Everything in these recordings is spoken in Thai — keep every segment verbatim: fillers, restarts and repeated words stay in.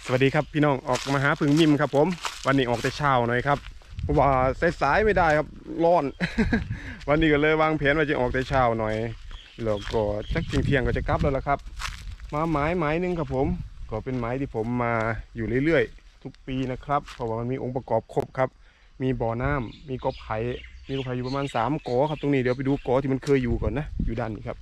สวัสดีครับพี่น้องออกมาหาพึ่งมิมครับผมวันนี้ออกแต่เช้าหน่อยครับเพราะว่าสายๆไม่ได้ครับร้อน วันนี้ก็เลยวางแผนว่าจะออกแต่เช้าหน่อยแล้วก็สักเที่ยงๆก็จะกลับแล้วละครับมาไม้ไม้นึงครับผมก็เป็นไม้ที่ผมมาอยู่เรื่อยๆทุกปีนะครับเพราะว่ามันมีองค์ประกอบครบครับมีบ่อน้ำมีกอไผ่มีกอไผ่อยู่ประมาณสามกอครับตรงนี้เดี๋ยวไปดูกอที่มันเคยอยู่ก่อนนะอยู่ด้านนี้ครับ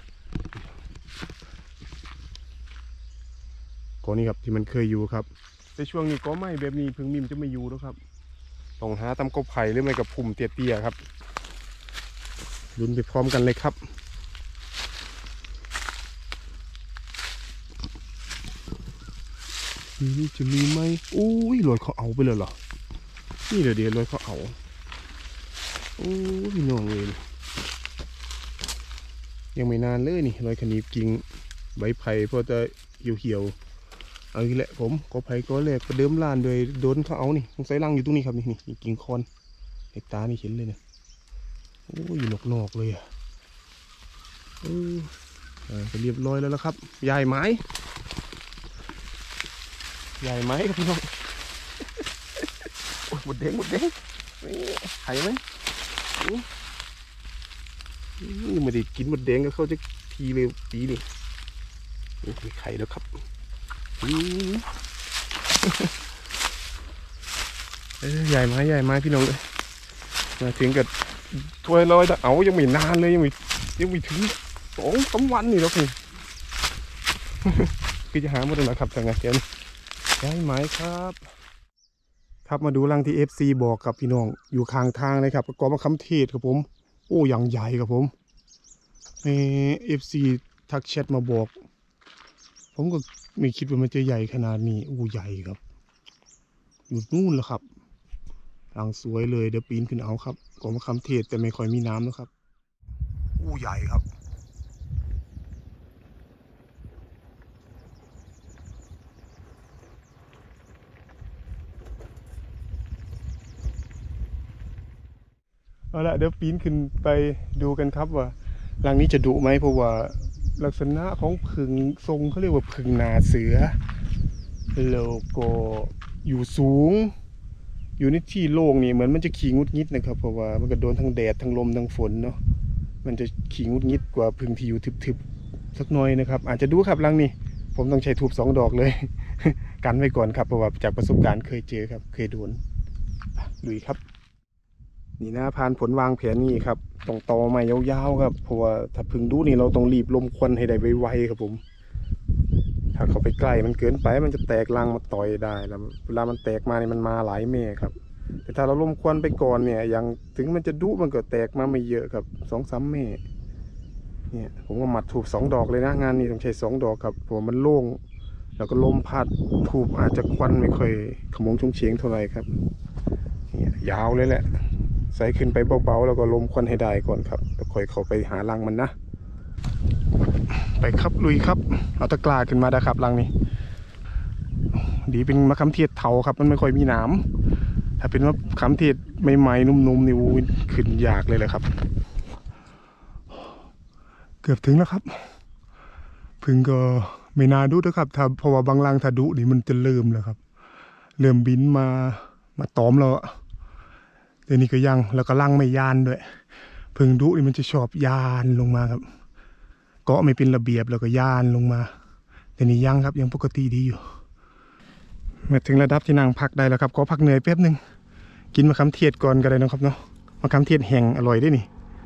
กอนี้ครับที่มันเคยอยู่ครับในช่วงนี้ก็ไม่แบบนี้พึ่งมิมจะไม่อยู่แล้วครับต้องหาตำกบไผ่หรือไม่กับพุ่มเตี้ยๆครับลุ้นไปพร้อมกันเลยครับนี่จะมีไหมอุ้ยรอยเขาเอาไปเลยเหรอนี่เดี๋ยวเดี๋ยวรอยเขาเอาโอ้ยน้องเลยยังไม่นานเลยนี่รอยขนีบกิ่งใบไผ่พอจะเหี่ยวๆเอาอีกแหละผมก็ไผ่ก็แรกประเดิมลานโดยโดนเขาเอานี่ตรงไซรังอยู่ตรงนี้ครับนี่นี่กิ่งคอนเห็นตานี่เห็นเลยเนี่ยโอ้ยนอกๆเลยอ่ะเออก็เรียบร้อยแล้วละครับยายไม้ใหญ่ไหมครับพี่น้องโอ้ยหมดแดงหมดแดงไข่ไหมนี่ไม่ได้กินหมดแดงก็เขาจะทีเลยปีนี่มีไข่แล้วครับใหญ่ไหมใหญ่ไหมพี่น้องเลยมาถึงกับถ้วยลอยเอายังไม่นานเลยยังไม่ยังไม่ถึงสองสามวันนี่แล้วพี่คือจะหาหมดแล้วนะครับทางงานแกนใหญ่ไหมครับครับมาดูรังที่ เอฟ ซี บอกกับพี่น้องอยู่ข้างทางเลยครับกอมะขามเทศครับผมโอ้อย่างใหญ่ครับผมเอฟซีทักแชทมาบอกผมก็ไม่คิดว่ามันจะใหญ่ขนาดนี้โอ้ใหญ่ครับอยู่นู่นแล้วครับรังสวยเลยเดี๋ยวปีนขึ้นเอาครับกอมะขามเทศแต่ไม่ค่อยมีน้ำนะครับโอ้ใหญ่ครับเอาละเดี๋ยวปีนขึ้นไปดูกันครับว่ารังนี้จะดุไหมเพราะว่าลักษณะของผึ่งทรงเขาเรียกว่าผึ่งนาเสือแล้วก็อยู่สูงอยู่ในที่โล่งนี่เหมือนมันจะขี้งุดงิดนะครับเพราะว่ามันก็โดนทั้งแดดทั้งลมทั้งฝนเนาะมันจะขี้งุดงิดกว่าผึ่งที่อยู่ทึบๆสักหน่อยนะครับอาจจะดูครับรังนี้ผมต้องใช้ทูบสองดอกเลย กันไว้ก่อนครับเพราะว่าจากประสบการณ์เคยเจอครับเคยโดนลุยครับนี่นะผ่านผลวางแผนนี่ครับต้องต่อไม้ยาวๆครับเพราะว่าถ้าพึ่งดูนี่เราต้องรีบลมควันให้ได้ไวๆครับผมถ้าเขาไปใกล้มันเกินไปมันจะแตกรังมาต่อยได้แล้วเวลามันแตกมาเนี่ยมันมาหลายเมฆครับแต่ถ้าเราลมควันไปก่อนเนี่ยอย่างถึงมันจะดุมันก็แตกมาไม่เยอะครับสองสามเมฆเนี่ยผมก็หมัดถูกสองดอกเลยนะงานนี้ต้องใช้สองดอกครับเพราะมันโล่งแล้วก็ลมพัดถูกอาจจะควันไม่ค่อยขมงชงเฉียงเท่าไหร่ครับเนี่ยยาวเลยแหละใส่ขึ้นไปเบาๆแล้วก็ลมควันให้ได้ก่อนครับแล้วค่อยเข้าไปหารังมันนะไปครับลุยครับเอาตะกร้าขึ้นมาได้ครับรังนี้ดีเป็นมะขามเทศเถาครับมันไม่ค่อยมีหนามถ้าเป็นมะขามเทศใหม่ๆนุ่มๆนี่ขึ้นยากเลยเลยครับเกือบถึงแล้วครับพึ่งก็ไม่น่าดุนะครับถ้าเพราะว่าบางรังถ้าดุนี่มันจะเริ่มแล้วครับเริ่มบินมามาตอมเราเดี๋ยวนี้ก็ยังแล้วก็รังไม่ยานด้วยพึ่งดุนี่มันจะชอบยานลงมาครับเกาะไม่เป็นระเบียบแล้วก็ย่านลงมาแต่นี่ยังครับยังปกติดีอยู่มาถึงระดับที่นั่งพักได้แล้วครับก็พักเหนื่อยแป๊บนึงกินมะขามเทศก่อนก็ได้นะครับเนาะมะขามเทศแห้งอร่อยด้วยนี่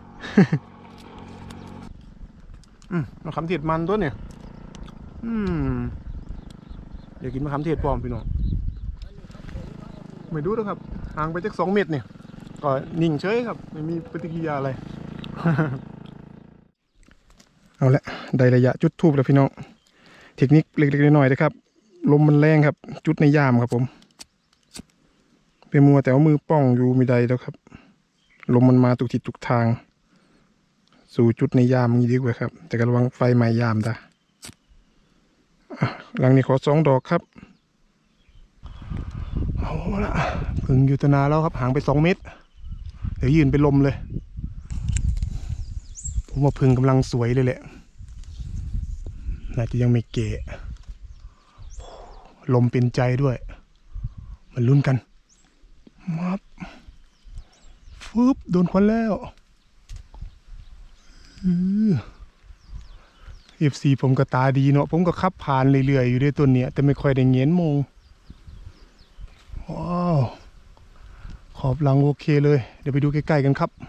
อืมมะขามเทศมันตัวเนี่ยอืมเดี๋ยวกินมะขามเทศปลอมพี่น้องไม่ดูนะครับห่างไปจากสองเมตรเนี่ยก็นิ่งเฉยครับไม่มีปฏิกิริยาอะไร เอาละได้ระยะจุดทูบแล้วพี่น้องเทคนิคเล็กๆน้อยๆนะครับลมมันแรงครับจุดในยามครับผมเป็นมัวแต่ว่ามือป้องอยู่ไม่ได้แล้วครับลมมันมาตุกทิศตุกทางสู่จุดในยามนี้ดีกว่าครับแต่ก็ระวังไฟไหม้ยามด้หลังนี้ขอสองดอกครับเอาละพึ่งอยู่ตนาแล้วครับห่างไปสองเมตรเดี๋ยวยืนไปลมเลยผมว่าพึ่งกำลังสวยเลยแหละน่าจะยังไม่เกะลมเป็นใจด้วยมันลุ้นกันมับฟึบโดนควันแล้วเอฟซีผมก็ตาดีเนาะผมก็ขับผ่านเรื่อยๆอยู่ด้วยตัวเนี้ยแต่ไม่ค่อยได้เงี้ยนมองว้าวขอบหลังโอเคเลยเดี๋ยวไปดูใกล้ๆกันครับ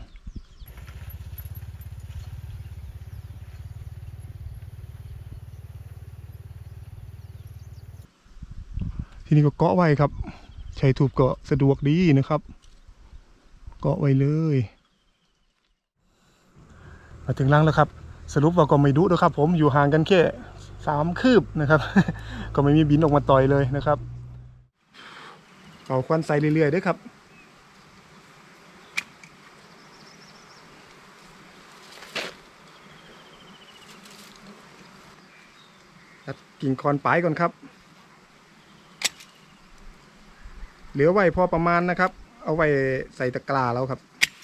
ที่นี่ก็เกาะไว้ครับใช้ทูบก็สะดวกดีนะครับเกาะไว้เลยมาถึงรังแล้วครับสรุปว่าก็ไม่ดุนะครับผมอยู่ห่างกันแค่สามคืบนะครับ ก็ไม่มีบินออกมาต่อยเลยนะครับเอาควันใส่เรื่อยๆด้วยครับตัดกิ่งคอนปลายก่อนครับเหลือไว้พอประมาณนะครับเอาไว้ใส่ตะกร้าแล้วครับ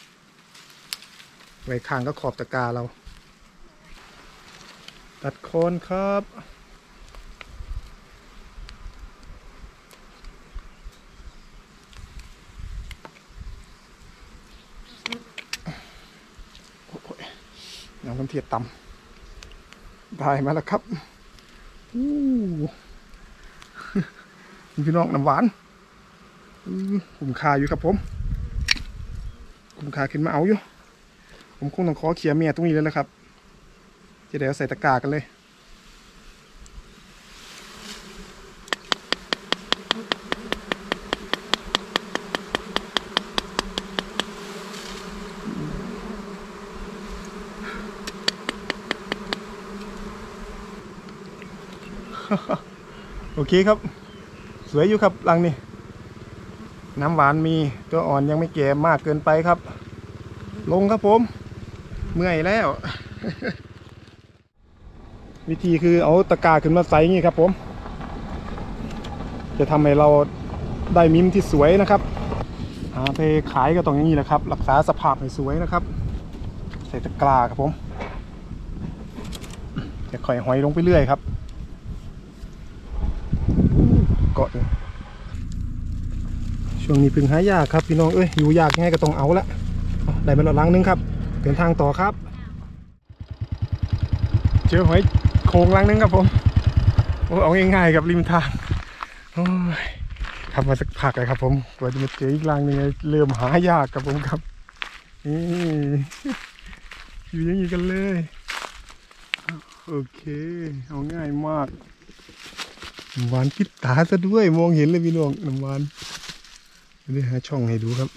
ไว้ข้างก็ขอบตะกร้าเราตัดโคนครับน้ำน้ำเทียดต่ำได้มาแล้วครับอู้พี่น้องน้ำหวานคุ้มค่าอยู่ครับผมคุ้มค่าขึ้นมาเอาอยู่ผมคงต้องขอเขี่ยเมียตรงนี้เลยนะครับจะเดี๋ยวใส่ตะกร้ากันเลยโอเคครับสวยอยู่ครับรังนี้น้ำหวานมีตัวอ่อนยังไม่แก่มากเกินไปครับลงครับผมเมื่อยแล้ว วิธีคือเอาตะกร้าขึ้นมาใส่งี้ครับผมจะทำให้เราได้มิมที่สวยนะครับหาไปขายก็ต้องอย่างนี้แหละครับรักษาสภาพให้สวยนะครับใส่ตะกร้าครับผมจะค่อยห้อยลงไปเรื่อยครับเกาะช่วงนี้พึ่งหายากครับพี่น้องเอ้ยอยู่ยากง่ายก็ต้องเอาละได้มาแล้วลังนึงครับเดินทางต่อครับเจอหอยโขงลังนึงครับผมโอ้เอาง่ายๆกับริมทางโอ้ยขับมาสักพักเลยครับผมกว่าจะมาเจออีกลังนึงเริ่มหายากครับผมครับนี่อยู่อย่างนี้กันเลยโอเคเอาง่ายมากน้ำหวานปิดตาซะด้วยมองเห็นเลยพี่น้องน้ำหวานเดี๋ยวหาช่องให้ดูครับ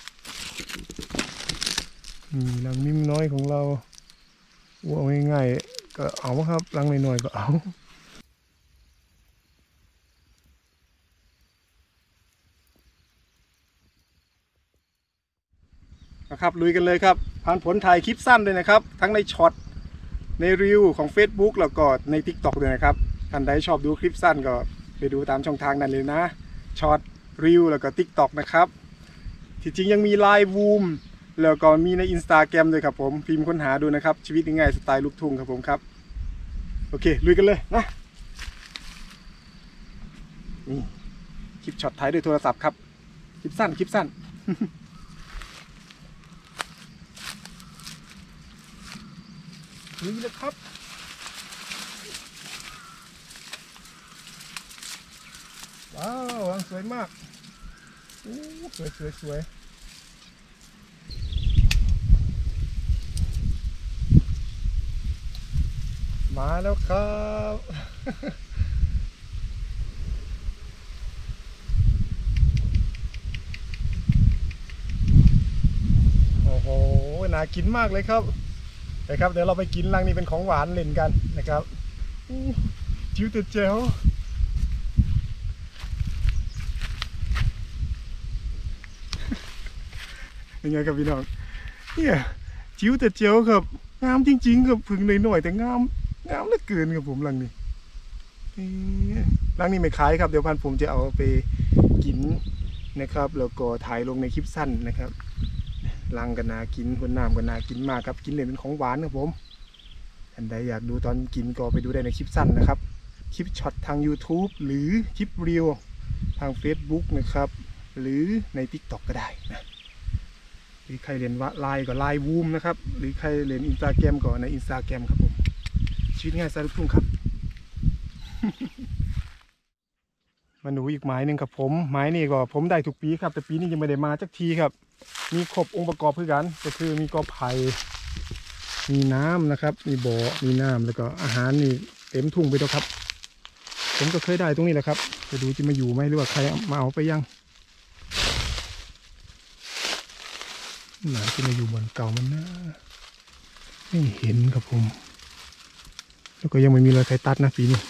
นี่รังมิมน้อยของเราว่าง่ายๆก็เอาครับรังน้อยๆก็เอานะครับลุยกันเลยครับผ่านผลถ่ายคลิปสั้นเลยนะครับทั้งในช็อตในรีวิวของ Facebook แล้วก็ใน ติ๊กต็อก ด้วยนะครับท่านใดชอบดูคลิปสั้นก็ไปดูตามช่องทางนั้นเลยนะช็อตรีวิวแล้วก็ ติ๊กต็อก นะครับที่จริงยังมี ไลน์ วูมแล้วก็มีใน อินสตาแกรม ด้วยครับผมพิมพ์ค้นหาดูนะครับชีวิตง่ายๆสไตล์ลูกทุ่งครับผมครับโอเคลุยกันเลยนะนี่คลิปช็อตถ่ายด้วยโทรศัพท์ครับคลิปสั้นคลิปสั้น นี่เลยครับว้าวรังสวยมากโอ้สวยสวยสวยมาแล้วครับ โอ้โหน่ากินมากเลยครับนะครับเดี๋ยวเราไปกินรังนี้เป็นของหวานเล่นกันนะครับจิ๋วแต่เจ๋วยังไงครับพี่น้องเนี่ยจิ๋วแต่เจ๋วครับงามจริงๆครับพึ่งหน่อยๆแต่งามงามเหลือเกินครับผมรังนี้รังนี้ไม่ขายครับเดี๋ยวพันผมจะเอาไปกินนะครับแล้วก็ถ่ายลงในคลิปสั้นนะครับรังกันนากินคนน้ำกันนากินมากครับกินเลยเป็นของหวานครับผมท่านใดอยากดูตอนกินก็ไปดูได้ในคลิปสั้นนะครับคลิปช็อตทาง YouTube หรือคลิปเรียวทาง Facebook นะครับหรือใน TikTok ก็ได้นะหรือใครเรียนว่าไลน์ก็ไลน์วูมนะครับหรือใครเรียน Instagram ก็ใน Instagram ครับผมชีวิตง่ายสายลูกทุ่งครับ มาดูอีกไม้หนึ่งครับผมไม้นี่ก็ผมได้ทุกปีครับแต่ปีนี้ยังไม่ได้มาสักทีครับมีครบองค์ประกอบเพื่อกันก็คือมีกอไผ่มีน้ำนะครับมีบ่อมีน้ำแล้วก็อาหารนี่เต็มทุ่งไปแล้วครับผมก็เคยได้ตรงนี้แหละครับจะดูจะมาอยู่ไหมหรือว่าใครมาเอาไปยังหนาจะมาอยู่บนเก่ามันนะไม่เห็นครับผมแล้วก็ยังไม่มีรอยใครตัดนะปีนี้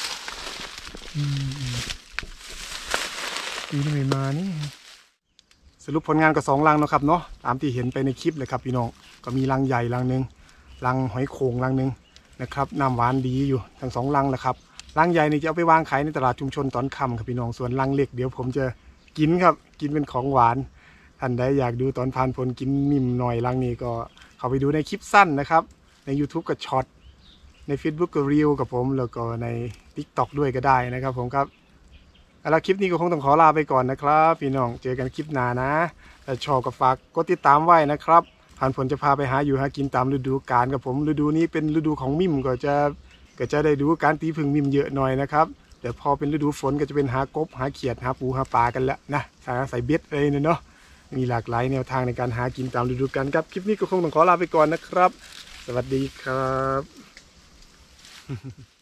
ปีนี้ไม่มานี่สรุปผลงานก็สองรังนะครับเนาะตามที่เห็นไปในคลิปเลยครับพี่น้องก็มีรังใหญ่รังหนึ่งรังหอยโข่งรังหนึ่งนะครับน้ำหวานดีอยู่ทั้งสองรังแหละครับรังใหญ่นี่จะเอาไปวางขายในตลาดชุมชนตอนค่ำครับพี่น้องส่วนรังเล็กเดี๋ยวผมจะกินครับกินเป็นของหวานท่านใดอยากดูตอนพานผลกินมิ่มหน่อยรังนี้ก็เข้าไปดูในคลิปสั้นนะครับใน YouTube ก็ช็อตใน Facebook ก็รีวกับผมแล้วก็ใน TikTok ด้วยก็ได้นะครับผมครับแล้วคลิปนี้ก็คงต้องขอลาไปก่อนนะครับพี่น้องเจอกันคลิปหน้านะถ้าชอบก็ฝากกดติดตามไว้นะครับผ่านผลจะพาไปหาอยู่หากินตามฤดูกาลกับผมฤดูนี้เป็นฤดูของมิ่มก็จะก็จะได้ดูการตีผึ่งมิ่มเยอะหน่อยนะครับแต่พอเป็นฤดูฝนก็จะเป็นหากบหาเขียดหาปูหาปลากันแล้วนะสายใส่เบ็ดเลยเนาะมีหลากหลายแนวทางในการหากินตามฤดูกาลครับคลิปนี้ก็คงต้องขอลาไปก่อนนะครับสวัสดีครับ